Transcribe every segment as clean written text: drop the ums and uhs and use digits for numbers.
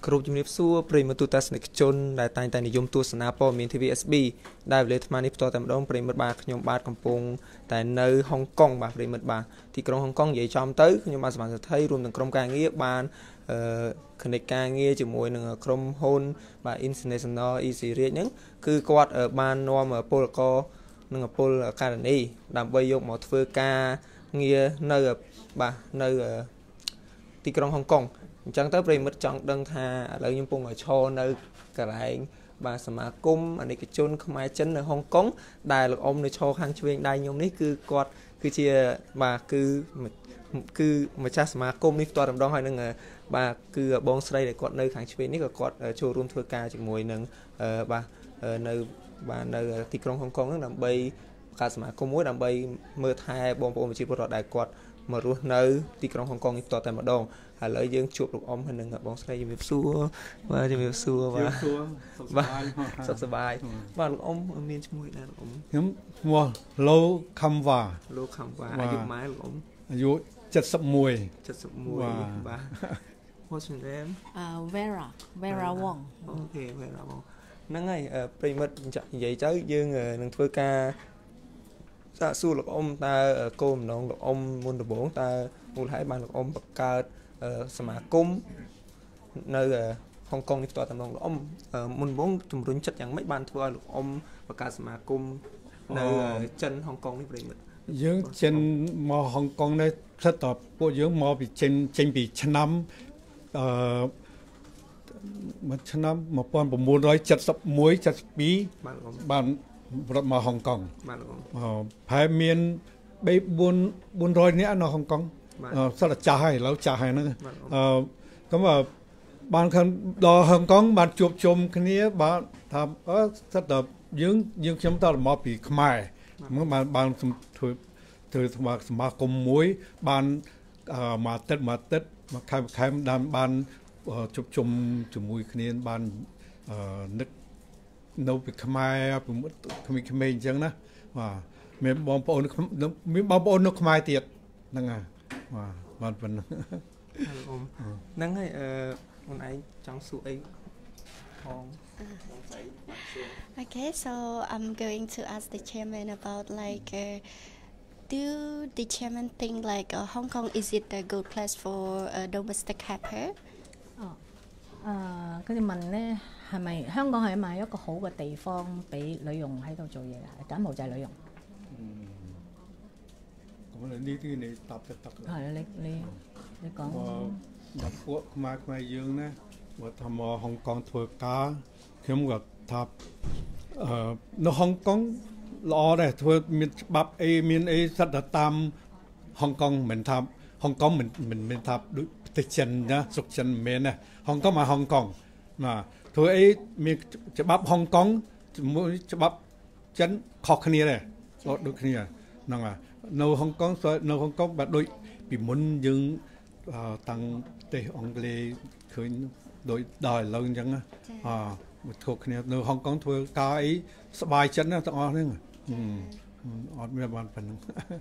គ្រូជំរាបសួរប្រិយមិត្តទូទស្សនិកជនដែលតែងតែនិយមទស្សនាព័ត៌មាន TVSB ដែលវេលាអាត្មានេះផ្ទាល់តែម្ដងប្រិយមិត្តបាទខ្ញុំបាទកំពុងតែនៅហុងកុងបាទប្រិយមិត្តបាទទីក្រុងហុងកុងនិយាយចំទៅខ្ញុំបាទសមាជិកថៃរួមទាំងក្រុមការងារបានគណិតការងារជាមួយនឹងក្រុមហ៊ុនបាទ International Easy Rate ហ្នឹងគឺគាត់បាននាំពលករនិងពលករនីដើម្បីយកមកធ្វើការងារនៅបាទនៅទីក្រុងហុងកុងអញ្ចឹងទៅប្រិមិត្តចង់ដឹងថាឥឡូវខ្ញុំកំពុងឈរនៅកន្លែងបាទសមាគមអានិកជនខ្មែរចិននៅហុងកុងដែលលោកអ៊ំនៅឈរខាងឆ្វេងដៃខ្ញុំនេះគឺគាត់គឺជាបាទគឺម្ចាស់សមាគមនេះផ្ទាល់ម្ដងហើយនឹងបាទគឺបងស្រីដែលគាត់នៅខាងឆ្វេងនេះក៏គាត់ចូលរួមធ្វើការជាមួយនឹងបាទនៅទីក្រុងហុងកុងហ្នឹងដើម្បីបង្កើតសមាគមមួយដើម្បីមើលថែបងប្អូនប្រជាពលរដ្ឋដែលគាត់មករស់នៅទីក្រុងហុងកុងនេះផ្ទាល់តែម្ដងឥឡូវយើងជួបលោកអ៊ំហើយនឹងបងស្រីជំរាបសួរបាទជំរាបសួរបាទសុខសប្បាយបាទលោកអ៊ំមានឈ្មោះឯណាលោកអ៊ំខ្ញុំឈ្មោះលោខំវ៉ាអាយុម៉ែលោកអ៊ំអាយុ71 បាទ What's your name Vera Wong អូខេ Vera Wong ហ្នឹងហើយប្រិមិត្តនិយាយទៅយើងនឹងធ្វើការសាកសួរលោកអ៊ំតើគោលបំណងលោកអ៊ំមុនដំបូងតើមូលហេតុបានលោកអ៊ំបង្កើតសមាគមនៅហុងកុងនេះផ្ទាល់តែម្ដងលោកអ៊ំមុនដំបូងជំរុញចិត្តយ៉ាងម៉េចបានធ្វើឲ្យលោកអ៊ំបង្កើតសមាគមនៅចិនហុងកុងនេះប្រិមិត្តយើងចិនមកហុងកុងនេះផ្សិតតពួកយើងមកពីចេញពីឆ្នាំមួយឆ្នាំ1971 72បានរត់មកហុងកុងបាទលោកប្រហែលមាន400នាក់នៅហុងកុងសិតតែចាស់ហើយឥឡូវចាស់ហើយហ្នឹងក៏បានខាងដល់ហុងកុងបានជួបជុំគ្នាបានថាសិតតែយើងខ្ញុំតមកពីខ្មែរបានធ្វើសមាគមមួយបានមួយទឹកមួយខែបានជួបជុំជាមួយគ្នាបាននឹកនៅពីខ្មែរពីក្មេងៗអញ្ចឹងណាបាទមានបងប្អូននៅខ្មែរទៀតហ្នឹងហើយបាទប៉ុណ្ណឹងហ្នឹងហើយខ្លួនឯងចង់សួរអីផង Okay, so I'm going to ask the chairman about like do the chairman think like Hong Kong is it a good place for domestic helper? 跟住問咧，係咪香港係咪一個好嘅地方俾女傭喺度做嘢啊？柬埔寨女傭。 咁呢啲你答得得㗎。 係啊，你講。 入ពួកខ្មែរយើងណាបើថាមកហុងកុងធ្វើការខ្ញុំក៏ថានៅហុងកុងល្អដែរធ្វើមានច្បាប់អីមានអីសិតតែតាមហុងកុងមិនថាហុងកុងមិនថាដូចប្រទេសចិនណាស្រុកចិនមិនមែនណាហុងកុងមកហុងកុងបាទធ្វើអីមានច្បាប់ហុងកុងជាមួយច្បាប់ចិនខុសគ្នាដែរដូចគ្នាហ្នឹងហើយនៅហុងកុងបាទដូចពីមុនយើងតាំងប្រទេសអង់គ្លេសឃើញដូចដល់ឥឡូវអញ្ចឹងមកធ្វើគ្នានៅហុងកុងធ្វើការអីស្បាយចិត្តណាទាំងអស់ហ្នឹងអត់មានបានប៉ុណ្ណឹង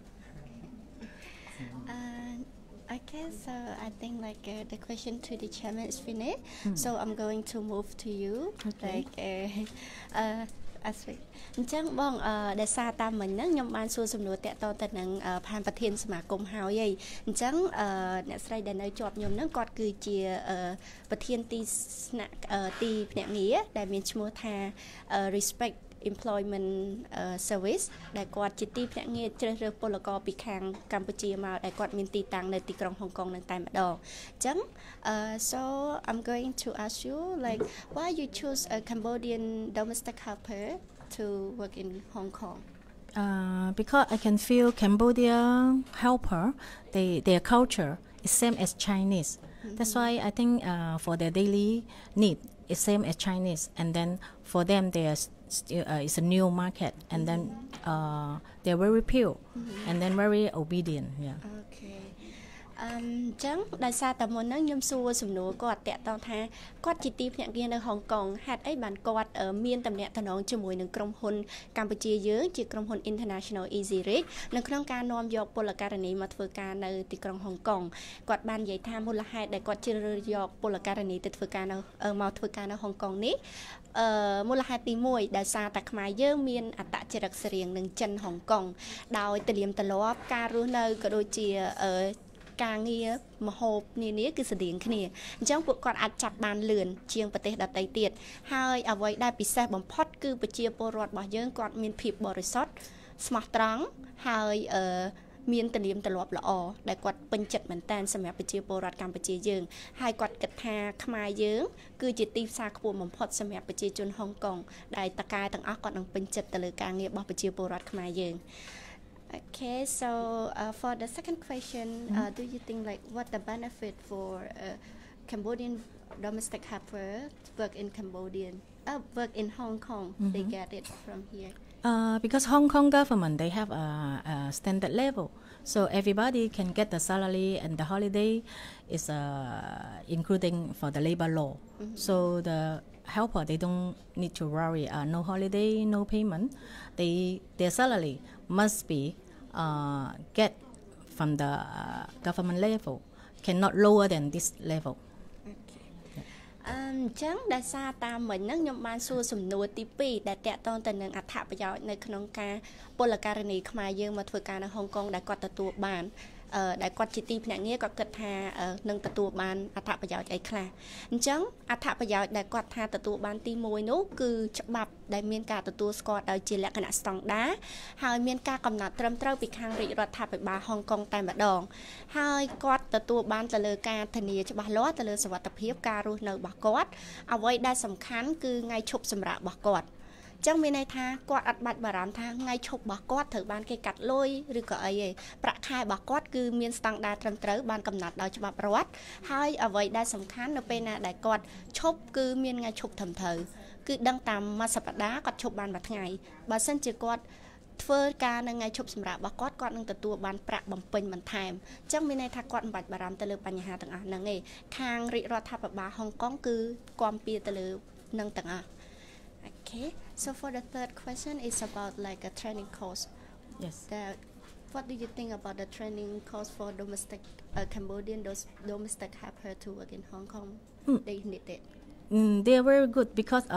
Okay, so I think like the question to the chairman is finished. So I'm going to move to you. Okay. Like as we អញ្ចឹងបងដែលសារតាមមិញហ្នឹងខ្ញុំបានសួរសំណួរតាក់ទងទៅនឹងផានប្រធានសមាគមហើយអញ្ចឹងអ្នកស្រីដែលនៅជាប់ខ្ញុំហ្នឹងគាត់គឺជាប្រធានទីស្នាក់ទីភ្នាក់ងារដែលមានឈ្មោះថា Respect Employment Service ដែលគាត់ជាទីភ្នាក់ងារជ្រើសរើសពលករពីខាងកម្ពុជាមកដែលគាត់មានទីតាំងនៅទីក្រុងហុងកុងនឹងតែម្ដងអញ្ចឹង so I'm going to ask you like why you choose a Cambodian domestic helper to work in Hong Kong? Because I can feel Cambodia helper, their culture is same as Chinese. That's why I think for their daily need is same as Chinese, and then for them they are still it's a new market, and then they're very pure, and then very obedient. Yeah. Okay. ចឹងដោយសារតែមុនហ្នឹងខ្ញុំសួរសំណួរគាត់តាក់ទងថាគាត់ជាទីភ្នាក់ងារនៅហុងកុងហេតុអីបានគាត់មានតំណែងតំណងជាមួយនឹងក្រុមហ៊ុនកម្ពុជាយើងជាក្រុមហ៊ុន International Easy Rate នៅក្នុងការនាំយកពលករនីមកធ្វើការនៅទីក្រុងហុងកុងគាត់បាននិយាយថាមូលហេតុដែលគាត់ជ្រើសរើសយកពលករនីទៅធ្វើការនៅមកធ្វើការនៅហុងកុងនេះមូលហេតុទី1ដោយសារតែខ្មែរយើងមានអត្តចរិតស្រៀងនឹងចិនហុងកុងដោយទលាមទលាប់ការរស់នៅក៏ដូចជាការងារមហូបនានាគឺស្តៀងគ្នាអញ្ចឹងពួកគាត់អាចចាប់បានលឿនជាងប្រទេសដទៃទៀតហើយអ្វីដែលពិសេសបំផុតគឺប្រជាពលរដ្ឋរបស់យើងគាត់មានភាពបរិសុទ្ធស្មោះត្រង់ហើយមានទលាមទលាប់ល្អដែលគាត់ពេញចិត្តមែនតើសម្រាប់ប្រជាពលរដ្ឋកម្ពុជាយើងហើយគាត់គិតថាខ្មែរយើងគឺជាទីផ្សារខ្ពស់បំផុតសម្រាប់ប្រជាជនហុងកុងដែលតកែទាំងអស់គាត់នឹងពេញចិត្តទៅលើការងាររបស់ប្រជាពលរដ្ឋខ្មែរយើង Okay, so for the second question, do you think like what the benefit for Cambodian domestic helper to work in work in Hong Kong? They get it from here. Because Hong Kong government they have a standard level, so everybody can get the salary and the holiday is including for the labor law. So the helper they don't need to worry no holiday, no payment. Their salary must be get from the government level, cannot lower than this level. ចឹងដោយសារតាមមិញហ្នឹងខ្ញុំបានសួរសំណួរទី2ដែលតាក់ទងទៅនឹងអត្ថប្រយោជន៍នៅក្នុងការពលករនីខ្មែរយើងមកធ្វើការនៅហុងកុងដែលគាត់ទទួលបានដែលគាត់ជាទីភ្នាក់ងារគាត់គិតថានឹងទទួលបានអត្ថប្រយោជន៍អីខ្លះអញ្ចឹងអត្ថប្រយោជន៍ដែលគាត់ថាទទួលបានទី1នោះគឺច្បាប់ដែលមានការទទួលស្គាល់ដោយជាលក្ខណៈស្តង់ដារហើយមានការកំណត់ត្រឹមត្រូវពីខាងរាជរដ្ឋាភិបាលហុងកុងតែម្ដងហើយគាត់ទទួលបានទៅលើការធានាច្បាស់លាស់ទៅលើសុវត្ថិភាពការរស់នៅរបស់គាត់អ្វីដែលសំខាន់គឺថ្ងៃឈប់សម្រាករបស់គាត់ចឹងមានន័យថាគាត់អត់បាច់បារម្ភថាថ្ងៃឈប់របស់គាត់ត្រូវបានគេកាត់លុយឬក៏អីទេប្រាក់ខែរបស់គាត់គឺមានស្តង់ដារត្រឹមត្រូវបានកំណត់ដោយច្បាប់រដ្ឋហើយអ្វីដែលសំខាន់នៅពេលណាដែលគាត់ឈប់គឺមានថ្ងៃឈប់ត្រឹមត្រូវគឺដឹងតាមមួយសប្តាហ៍គាត់ឈប់បានមួយថ្ងៃបើសិនជាគាត់ធ្វើការនៅថ្ងៃឈប់សម្រាករបស់គាត់គាត់នឹងទទួលបានប្រាក់បំពេញបន្ថែមអញ្ចឹងមានន័យថាគាត់មិនបាច់បារម្ភទៅលើបញ្ហាទាំងអស់ហ្នឹងទេខាងរាជរដ្ឋាភិបាលហុងកុងគឺគាំពៀទៅលើនឹងទាំងអស់ Okay, so for the third question is about like a training course. Yes. What do you think about the training course for domestic Cambodian domestic helper to work in Hong Kong? They need it. They are very good because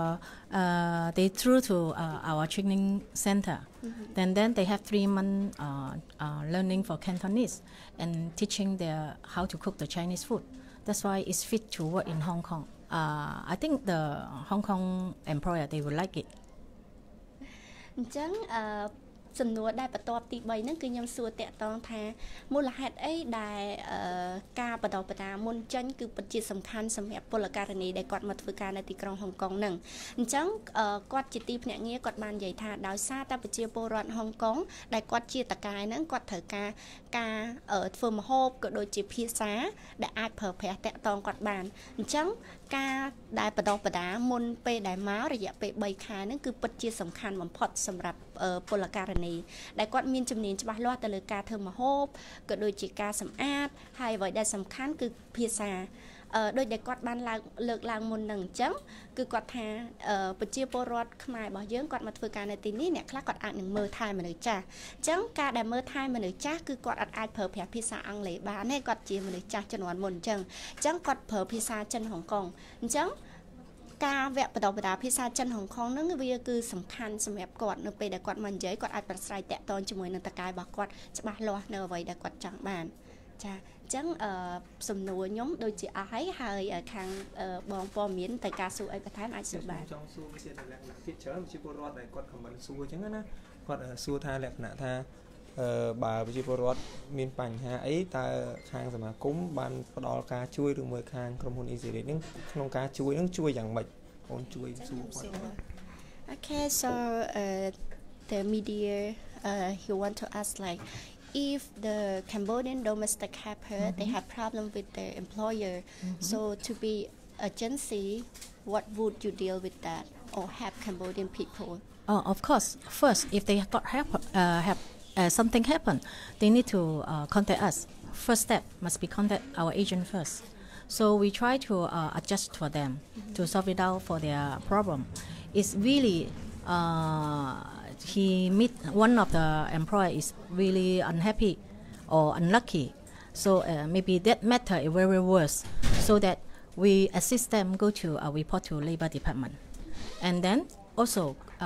they through to our training center. Then they have 3 months learning for Cantonese and teaching their how to cook the Chinese food. That's why it's fit to work in Hong Kong. I think the Hong Kong employer they will like it. អញ្ចឹងសំណួរដែលបន្ទាប់ទី3ហ្នឹងគឺខ្ញុំសួរតាក់ទងថាមូលហេតុអីដែលការបន្តបណ្ដាមុនចេញគឺពិតជាសំខាន់សម្រាប់ពលករនីដែលគាត់មកធ្វើការនៅទីក្រុងហុងកុងហ្នឹងអញ្ចឹងគាត់ជាទីភ្នាក់ងារគាត់បាននិយាយថាដោយសារតែប្រជាពលរដ្ឋហុងកុងដែលគាត់ជាតកែហ្នឹងគាត់ត្រូវការធ្វើម្ហូបក៏ដូចជាភាសាដែលអាចប្រើប្រាស់តាក់ទងគាត់បានអញ្ចឹងការដែលបន្តបណ្ដាមុនពេលដែលមករយៈពេល3ខែហ្នឹងគឺពិតជាសំខាន់បំផុតសម្រាប់ពលករនីដែលគាត់មានជំនាញច្បាស់លាស់ទៅលើការធ្វើម្ហូបក៏ដូចជាការសម្អាតហើយអ្វីដែលសំខាន់គឺភាសាដោយដែលគាត់បានលើកឡើងមុននឹងអញ្ចឹងគឺគាត់ថាប្រជាពលរដ្ឋខ្មែររបស់យើងគាត់មកធ្វើការនៅទីនេះអ្នកខ្លះគាត់អាចនឹងមើលថែមនុស្សចាស់អញ្ចឹងការដែលមើលថែមនុស្សចាស់គឺគាត់អាចប្រើប្រាស់ភាសាអង់គ្លេសបានទេគាត់ជាមនុស្សចាស់ជំនាន់មុនអញ្ចឹងគាត់ប្រើភាសាចិនហុងកុងអញ្ចឹងការវគ្គបណ្ដុះបណ្ដាលភាសាចិនហុងកុងហ្នឹងវាគឺសំខាន់សម្រាប់គាត់នៅពេលដែលគាត់មកនិយាយគាត់អាចប្រស្រ័យតាក់ទងជាមួយនឹងតកែរបស់គាត់ច្បាស់លាស់នៅអ្វីដែលគាត់ចង់បានចាអញ្ចឹងសំណួរខ្ញុំដូចជាអស់ហើយខាងបងព័ត៌មានតែការសួរអីបន្ថែមអាចសួរបានចង់សួរវាជាលក្ខណៈទៀតច្រើនប្រជាពលរដ្ឋដែលគាត់ខមមិនសួរអញ្ចឹងណាគាត់សួរថាលក្ខណៈថាបើប្រជាពលរដ្ឋមានបញ្ហាអីតើខាងសមាគមបានផ្ដល់ការជួយឬមួយខាងក្រុមហ៊ុន Easy Rate ហ្នឹងក្នុងការជួយហ្នឹងជួយយ៉ាងម៉េចបងជួយសួរគាត់ Okay, so the media he want to ask like if the Cambodian domestic helper they have problem with their employer so to be agency what would you deal with that or help Cambodian people? Of course first if they got have something happen they need to contact us first step must be contact our agent first. So we try to adjust for them to solve it out for their problem. It's really he meet one of the employee is really unhappy or unlucky. So maybe that matter is very worse. So that we assist them go to report to Labor Department, and then also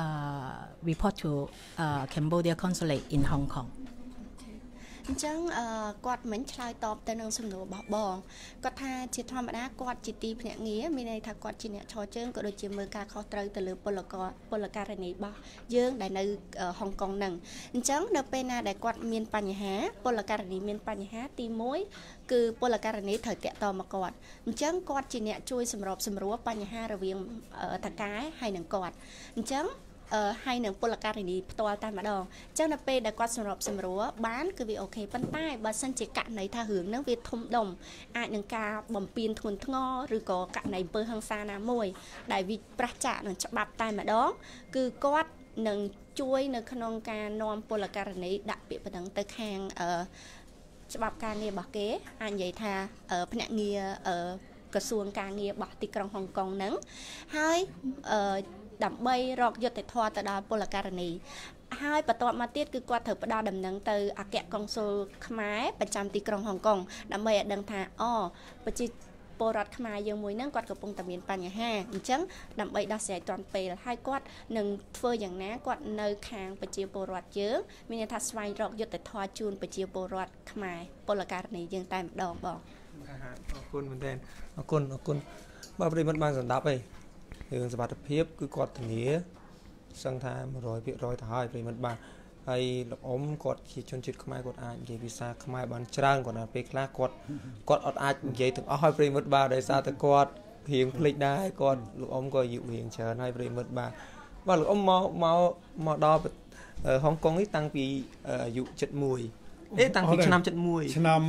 report to Cambodia Consulate in Hong Kong. អញ្ចឹងគាត់មិនឆ្លើយតបទៅនឹងសំណួររបស់បងគាត់ថាជាធម្មតាគាត់ជាទីភ្នាក់ងារមានន័យថាគាត់ជាអ្នកឈរជើងក៏ដូចជាមើលការខុសត្រូវទៅលើពលករណីរបស់យើងដែលនៅហុងកុងហ្នឹងអញ្ចឹងនៅពេលណាដែលគាត់មានបញ្ហាពលករណីមានបញ្ហាទី1គឺពលករណីត្រូវតាក់ទងមកគាត់អញ្ចឹងគាត់ជាអ្នកជួយសម្របសម្រួលបញ្ហារវាងតកែហើយនឹងគាត់អញ្ចឹងហើយនឹងពលករនីផ្ទាល់តែម្ដងអញ្ចឹងនៅពេលដែលគាត់សម្របសម្រួលបានគឺវាអូខេប៉ុន្តែបើសិនជាករណីថារឿងហ្នឹងវាធំដុំអាចនឹងការបំពានធ្ងន់ធ្ងរឬក៏ករណីអំពើហិង្សាណាមួយដែលវាប្រឆាចនឹងច្បាប់តែម្ដងគឺគាត់នឹងជួយនៅក្នុងការនាំពលករនីដាក់ពាក្យបណ្ដឹងទៅខាងច្បាប់ការងាររបស់គេអាចនិយាយថាភ្នាក់ងារក្រសួងការងាររបស់ទីក្រុងហុងកុងហ្នឹងហើយដើម្បីរកយុត្តិធម៌ទៅដល់ពលករណីហើយបន្ទាប់មកទៀតគឺគាត់ត្រូវផ្ដល់ដំណឹងទៅអគ្គកុងស៊ុលខ្មែរប្រចាំទីក្រុងហុងកុងដើម្បីឲ្យដឹងថាប្រជាពលរដ្ឋខ្មែរយើងមួយហ្នឹងគាត់កំពុងតែមានបញ្ហាអញ្ចឹងដើម្បីដោះស្រាយទាន់ពេលហើយគាត់នឹងធ្វើយ៉ាងណាគាត់នៅខាងប្រជាពលរដ្ឋយើងមានន័យថាស្វែងរកយុត្តិធម៌ជូនប្រជាពលរដ្ឋខ្មែរពលករណីយើងតែម្ដងបងអរគុណមែនទែនអរគុណបើប្រិមត្តបានស្ដាប់ឯងរឿងសុវត្ថិភាពគឺគាត់ធានាសឹងថា100%ទៅហើយប្រិមត្តបាទហើយលោកអ៊ំគាត់ជាជនជាតិខ្មែរគាត់អាចនិយាយភាសាខ្មែរបានច្រើនគាត់ដល់ពេលខ្លះគាត់អត់អាចនិយាយទាំងអស់ឲ្យប្រិមត្តបាទដោយសារតែគាត់រៀងភ្លេចដែរគាត់លោកអ៊ំក៏អាយុរៀងច្រើនហើយប្រិមត្តបាទលោកអ៊ំមកដល់ហុងកុងនេះតាំងពីអាយុ71តាំងពីឆ្នាំ71ឆ្នាំ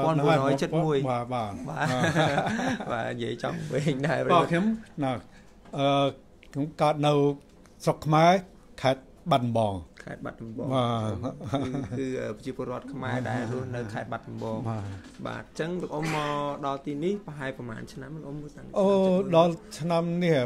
1971បាទនិយាយចំវិញដែរខ្ញុំខ្ញុំកើតនៅស្រុកខ្មែរខេត្តបាត់ដំបងគឺប្រជាពលរដ្ឋខ្មែរដែលរស់នៅខេត្តបាត់ដំបងបាទអញ្ចឹងលោកអ៊ំមកដល់ទីនេះប្រហែលប្រហែលឆ្នាំលោកអ៊ំតាំងដល់ឆ្នាំនេះ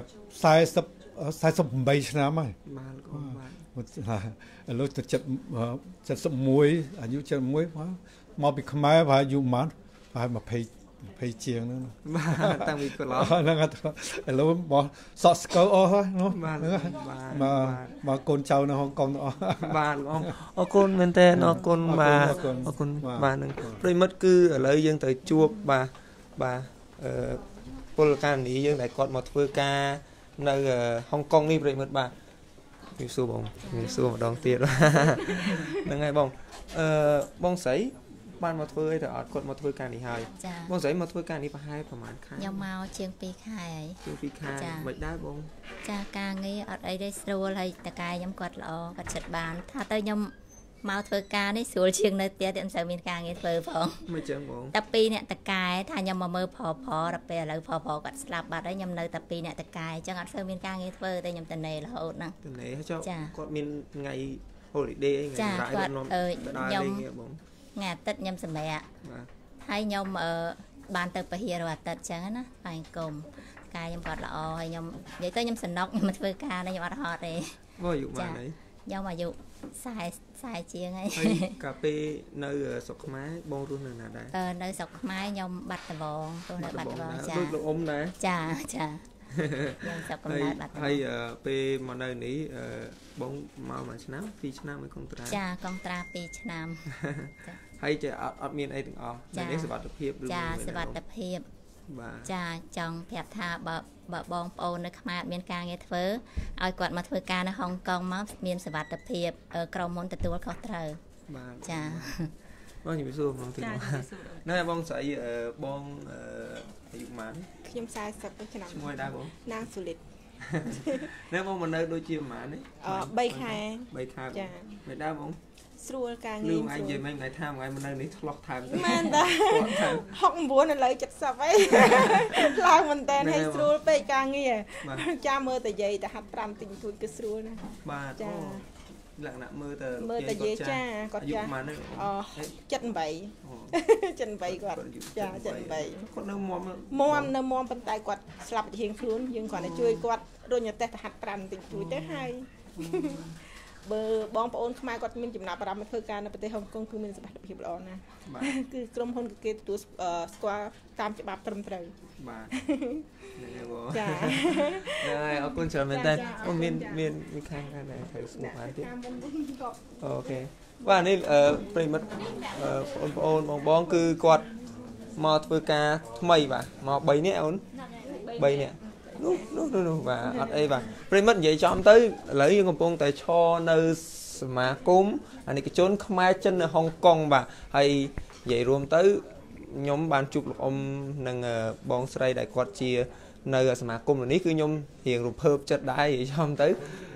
48ឆ្នាំហើយបាទលោកអ៊ំបាទឥឡូវទៅ71អាយុ71មកពីខ្មែរប្រហែលអាយុប៉ុន្មានប្រហែល20ជាងហ្នឹងបាទតាំងពីកន្លងហ្នឹងឥឡូវមកសក់ស្កើអស់ហើយនោះមកកូនចៅនៅហុងកុងអស់បាទលោកអ៊ំអរគុណមែនតើអរគុណបាទអរគុណបាទនឹងប្រិមិត្តគឺឥឡូវយើងទៅជួបបាទពលករនីយើងដែលគាត់មកធ្វើការនៅហុងកុងនេះប្រិមិត្តបាទខ្ញុំសួរបងខ្ញុំសួរម្ដងទៀតហ្នឹងហើយបងស្រីបានមកធ្វើអីទៅអត់គាត់មកធ្វើការនេះហើយបងស្រីមកធ្វើការនេះប្រហែលប្រហែលខែខ្ញុំមកជាង2ខែហើយជាង2ខែមិនដែរបងចាការងារអត់អីទេស្រួលហើយតកែខ្ញុំគាត់ល្អគាត់ចិត្តបានថាទៅខ្ញុំមកធ្វើការនេះស្រួលជាងនៅផ្ទះទៀតមិនសូវមានការងារធ្វើផងមិនចឹងបងតែ2អ្នកតកែថាខ្ញុំមកមើលផដល់ពេលឥឡូវផគាត់ស្លាប់បាត់ហើយខ្ញុំនៅតែ2អ្នកតកែអញ្ចឹងអត់សូវមានការងារធ្វើតែខ្ញុំតនេរហូតហ្នឹងតនេរចុះគាត់មានថ្ងៃ holiday អីថ្ងៃរ៉ាយគាត់ខ្ញុំថ្ងៃអាទិត្យខ្ញុំសម្រាប់ហើយខ្ញុំបានទៅពហិរាល់អាទិត្យអញ្ចឹងណាបែងគុំកាយខ្ញុំគាត់ល្អហើយខ្ញុំនិយាយទៅខ្ញុំសំណុកខ្ញុំមកធ្វើការនេះខ្ញុំអត់ហត់ទេបងអាយុប៉ុន្មានហើយខ្ញុំអាយុ40ជាងហើយកាលពេលនៅស្រុកខ្មែរបងរស់នៅណាដែរនៅស្រុកខ្មែរខ្ញុំបាត់ដំបងរស់នៅបាត់ដំបងចាដូចលោកអ៊ំដែរចាខ្ញុំស្រុកកំណើតបាត់ដំបងហើយពេលមកនៅនេះបងមកមួយឆ្នាំ2ឆ្នាំមួយកុងត្រាចាកុងត្រា2ឆ្នាំហើយចេះអត់មានអីទាំងអស់នេះសុវត្ថិភាពចាសុវត្ថិភាពបាទចាចង់ប្រាប់ថាបើបងប្អូននៅខ្មែរអត់មានការងារធ្វើឲ្យគាត់មកធ្វើការនៅហុងកុងមកមានសុវត្ថិភាពក្រុមហ៊ុនទទួលខុសត្រូវបាទចាបងជំរាបសួរបងទីណែបងស្រីបងអាយុប៉ុន្មានខ្ញុំ40ឆ្នាំឈ្មោះដែរបងណាងសុលិតណែបងមកនៅដូចជាប៉ុន្មាននេះ 3ខែចាមិនដែរបងស្រួលការងារលឺឯងនិយាយមិនថ្ងៃថាថ្ងៃមកនៅនេះឆ្លោះថែមមែនតា69ឥឡូវ70ហើយឡើងមែនតើឲ្យស្រួលពេកការងារចាំមើលតែយាយតែហាត់5ទិញទួចគឺស្រួលណាបាទចា lặng nặng mơ tờ dễ cha có cha chân bậy quạt cha chân bậy nó mom bên tay quạt slap hiền luôn nhưng còn là chui quạt rồi nhặt tay hạt tràn tình chui tới hai bờ bong ôn khai quạt mình chụp nạp ra mình phơi can ở bên Hồng Kôngคือmình sẽ bắt được hiệp lọ nèคือក្រុមហ៊ុនគេទូស្គាល់តាមច្បាប់ត្រឹមត្រូវបាទចាហើយអរគុណច្រើនមែនតើអូមានខាងដែរត្រូវស្មុកបានទៀតអូខេបាទនេះប្រិមិត្តបងបងគឺគាត់មកធ្វើការថ្មីបាទមក3នាក់អូន3នាក់នោះបាទអត់អីបាទប្រិមិត្តនិយាយចំទៅឥឡូវយើងកំពុងតែឈរនៅសមាគមអានិកជនខ្មែរចិននៅហុងកុងបាទហើយនិយាយរួមទៅខ្ញុំបានជួបលោកអ៊ំនិងបងស្រីដែលគាត់ជានៅសមាគមនេះគឺខ្ញុំរៀងរំភើបចិត្តដែរនិយាយចំទៅ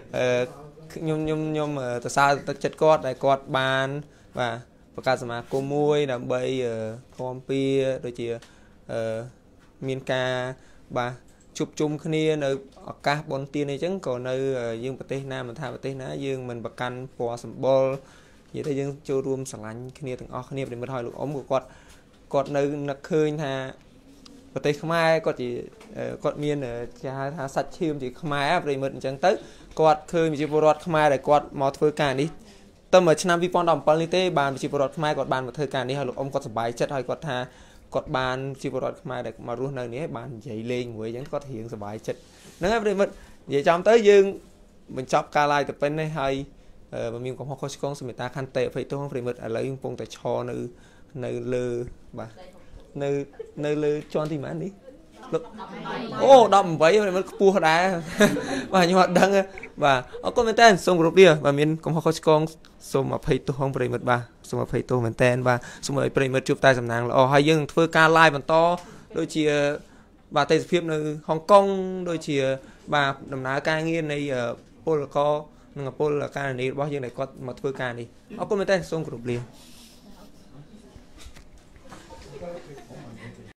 ខ្ញុំទៅសើទឹកចិត្តគាត់ដែលគាត់បានបាទបង្កើតសមាគមមួយដើម្បីគាំពៀដូចជាមានការបាទជួបជុំគ្នានៅឱកាសបុណ្យទានអីចឹងក៏នៅយើងប្រទេសណាមិនថាប្រទេសណាយើងមិនប្រកាន់ពណ៌សម្បុរនិយាយទៅយើងចូលរួមស្រឡាញ់គ្នាទាំងអស់គ្នាប្រិមិត្តហើយលោកអ៊ំក៏គាត់នៅនឹកឃើញថាប្រទេសខ្មែរគាត់មានគេហៅថាសាច់ឈាមជាខ្មែរប្រិមិត្តអញ្ចឹងទៅគាត់ឃើញប្រជាពលរដ្ឋខ្មែរដែលគាត់មកធ្វើការនេះតែមួយឆ្នាំ2017នេះទេបានប្រជាពលរដ្ឋខ្មែរគាត់បានមកធ្វើការនេះហើយលោកអ៊ំគាត់សប្បាយចិត្តហើយគាត់ថាគាត់បានជីវរដ្ឋខ្មែរដែលមករស់នៅនេះបាននិយាយលេងមួយអញ្ចឹងគាត់រៀងសប្បាយចិត្តហ្នឹងហើយប្រិមិត្តនិយាយចំទៅយើងបញ្ចប់ការ live ទៅពេញនេះហើយបើមានកំហុសខុសឆ្គងសមេត្តាខន្តីអភ័យទោសប្រិមិត្តឥឡូវយើងកំពុងតែឈរនៅលើបាទនៅលើជាន់ទីម៉ាននេះអូ18ប្រិមិត្តខ្ពស់ដែរបាទខ្ញុំអត់ដឹងបាទអរគុណមែនតើសូមគោរពលាបាទមានកំហុសខុសឆ្គងសូមអភ័យទោសផងប្រិមិត្តបាទសូមអភ័យទោសមែនតើបាទសូមឲ្យប្រិមិត្តជួបតែសំណាងល្អហើយយើងនឹងធ្វើការ live បន្តដូចជាបាទទេសភាពនៅហុងកុងដូចជាបាទដំណើរការងារនៃពលករនិងពលករនីរបស់យើងដែលគាត់មកធ្វើការនេះអរគុណមែនតើសូមគោរពលា